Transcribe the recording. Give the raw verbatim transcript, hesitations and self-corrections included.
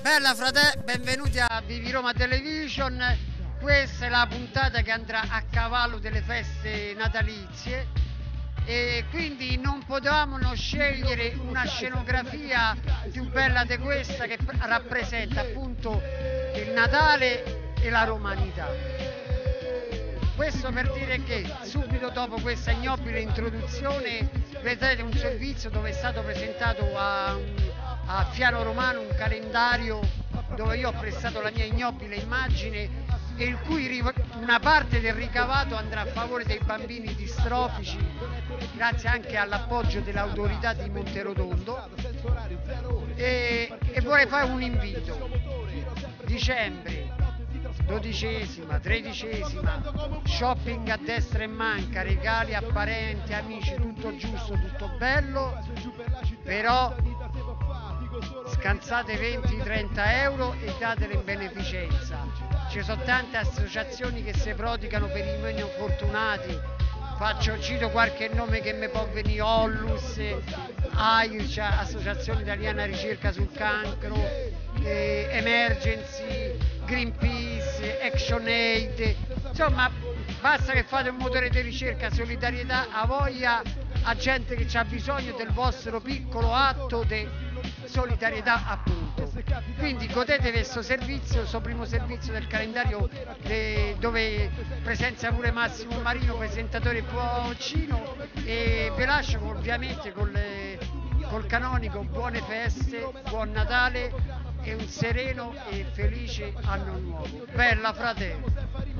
Bella frate, benvenuti a Vivi Roma Television. Questa è la puntata che andrà a cavallo delle feste natalizie e quindi non potevamo non scegliere una scenografia più bella di questa, che rappresenta appunto il Natale e la romanità. Questo per dire che subito dopo questa ignobile introduzione vedrete un servizio dove è stato presentato a, a Fiano Romano un calendario dove io ho prestato la mia ignobile immagine e il cui una parte del ricavato andrà a favore dei bambini distrofici, grazie anche all'appoggio dell'autorità di Monterotondo. E, e vorrei fare un invito: dicembre, dodicesima, tredicesima, shopping a destra e manca, regali a parenti, amici, tutto giusto, tutto bello, però scansate venti trenta euro e datele in beneficenza. Ci sono tante associazioni che si prodigano per i meno fortunati. Faccio, cito qualche nome che mi può venire: Ollus, A I R C, Associazione Italiana Ricerca sul Cancro, eh, Emergency, Greenpeace, Action Aid. Insomma, basta che fate un motore di ricerca, solidarietà, a voglia a gente che ha bisogno del vostro piccolo atto di solidarietà, appunto. Quindi godetevi questo servizio, questo primo servizio del calendario, eh, dove presenzia pure Massimo Marino, presentatore Puccino, e vi lascio ovviamente con le, col canonico buone feste, buon Natale e un sereno e felice anno nuovo. Bella fratello!